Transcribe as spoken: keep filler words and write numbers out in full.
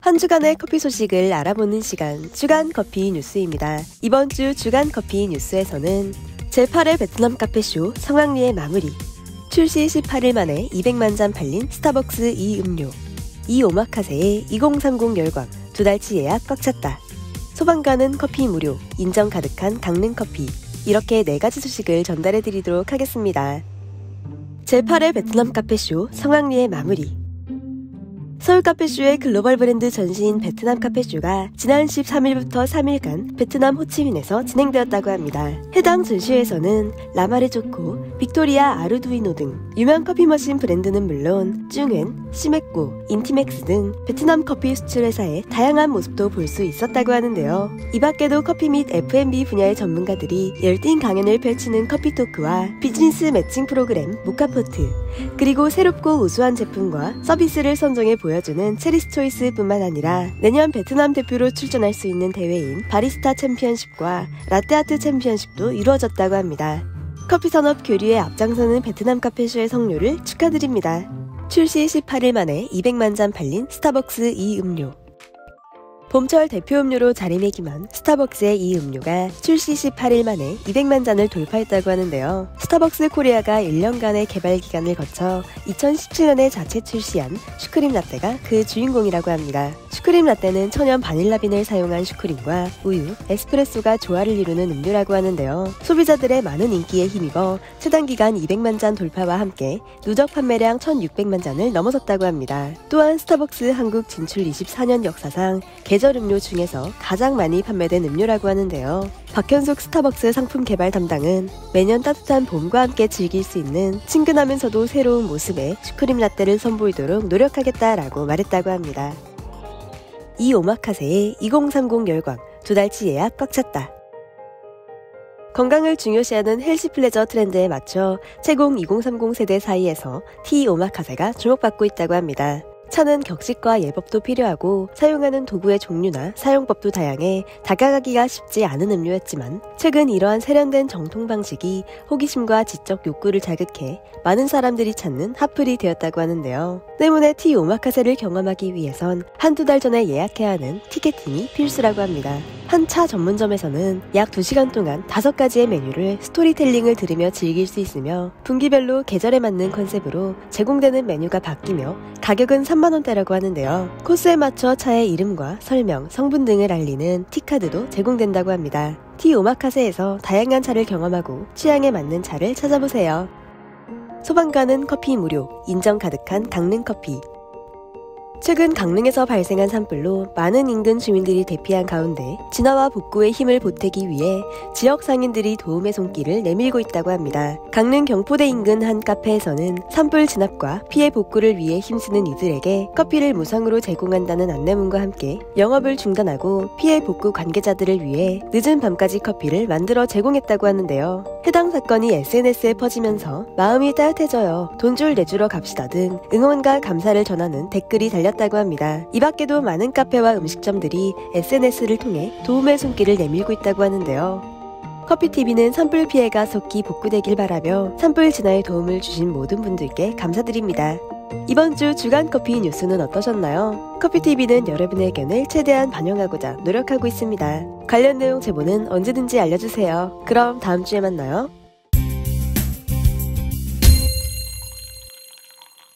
한 주간의 커피 소식을 알아보는 시간, 주간 커피 뉴스입니다. 이번 주 주간 커피 뉴스에서는 제팔 회 베트남 카페쇼 성황리의 마무리, 출시 십팔 일 만에 이백만 잔 팔린 스타벅스 이 음료, 이 오마카세의 이공삼공 열광, 두 달치 예약 꽉 찼다. 소방관은 커피 무료, 인정 가득한 강릉 커피. 이렇게 네 가지 소식을 전달해 드리도록 하겠습니다. 제팔 회 베트남 카페쇼 성황리의 마무리. 서울 카페쇼의 글로벌 브랜드 전시인 베트남 카페쇼가 지난 십삼 일부터 삼 일간 베트남 호치민에서 진행되었다고 합니다. 해당 전시회에서는 라마르조코, 빅토리아 아르두이노 등 유명 커피 머신 브랜드는 물론 쭝엔, 시메꼬, 인티맥스 등 베트남 커피 수출 회사의 다양한 모습도 볼 수 있었다고 하는데요. 이 밖에도 커피 및 에프 앤 비 분야의 전문가들이 열띤 강연을 펼치는 커피 토크와 비즈니스 매칭 프로그램 모카포트, 그리고 새롭고 우수한 제품과 서비스를 선정해 보여주는 체리스 초이스뿐만 아니라 내년 베트남 대표로 출전할 수 있는 대회인 바리스타 챔피언십과 라떼아트 챔피언십도 이루어졌다고 합니다. 커피 산업 교류에 앞장서는 베트남 카페쇼의 성료를 축하드립니다. 출시 십팔 일 만에 이백만 잔 팔린 스타벅스 이 음료. 봄철 대표 음료로 자리매김한 스타벅스의 이 음료가 출시 십팔 일 만에 이백만 잔을 돌파했다고 하는데요. 스타벅스 코리아가 일 년간의 개발 기간을 거쳐 이천십칠 년에 자체 출시한 슈크림 라떼가 그 주인공이라고 합니다. 슈크림 라떼는 천연 바닐라빈을 사용한 슈크림과 우유, 에스프레소가 조화를 이루는 음료라고 하는데요. 소비자들의 많은 인기에 힘입어 최단 기간 이백만 잔 돌파와 함께 누적 판매량 천육백만 잔을 넘어섰다고 합니다. 또한 스타벅스 한국 진출 이십사 년 역사상 계절 음료 중에서 가장 많이 판매된 음료라고 하는데요. 박현숙 스타벅스 상품 개발 담당은 매년 따뜻한 봄과 함께 즐길 수 있는 친근하면서도 새로운 모습의 슈크림 라떼를 선보이도록 노력하겠다라고 말했다고 합니다. 이 오마카세의 이공삼공 열광, 두 달치 예약 꽉 찼다. 건강을 중요시하는 헬시 플레저 트렌드에 맞춰 채공 이공삼공 세대 사이에서 티 오마카세가 주목받고 있다고 합니다. 차는 격식과 예법도 필요하고 사용하는 도구의 종류나 사용법도 다양해 다가가기가 쉽지 않은 음료였지만 최근 이러한 세련된 정통 방식이 호기심과 지적 욕구를 자극해 많은 사람들이 찾는 핫플이 되었다고 하는데요. 때문에 티 오마카세를 경험하기 위해선 한두 달 전에 예약해야 하는 티켓팅이 필수라고 합니다. 한 차 전문점에서는 약 두 시간 동안 다섯 가지의 메뉴를 스토리텔링을 들으며 즐길 수 있으며 분기별로 계절에 맞는 컨셉으로 제공되는 메뉴가 바뀌며 가격은 삼만 원대라고 하는데요. 코스에 맞춰 차의 이름과 설명, 성분 등을 알리는 티카드도 제공된다고 합니다. 티 오마카세에서 다양한 차를 경험하고 취향에 맞는 차를 찾아보세요. 소방관은 커피 무료, 인정 가득한 강릉 커피. 최근 강릉에서 발생한 산불로 많은 인근 주민들이 대피한 가운데 진화와 복구에 힘을 보태기 위해 지역 상인들이 도움의 손길을 내밀고 있다고 합니다. 강릉 경포대 인근 한 카페에서는 산불 진압과 피해 복구를 위해 힘쓰는 이들에게 커피를 무상으로 제공한다는 안내문과 함께 영업을 중단하고 피해 복구 관계자들을 위해 늦은 밤까지 커피를 만들어 제공했다고 하는데요. 해당 사건이 에스 엔 에스에 퍼지면서 마음이 따뜻해져요, 돈줄 내주러 갑시다 등 응원과 감사를 전하는 댓글이 달렸다고 합니다. 이 밖에도 많은 카페와 음식점들이 에스 엔 에스를 통해 도움의 손길을 내밀고 있다고 하는데요. 커피티비는 산불 피해가 속히 복구되길 바라며 산불 진화에 도움을 주신 모든 분들께 감사드립니다. 이번 주 주간 커피 뉴스는 어떠셨나요? 커피티비는 여러분의 의견을 최대한 반영하고자 노력하고 있습니다. 관련 내용 제보는 언제든지 알려주세요. 그럼 다음 주에 만나요.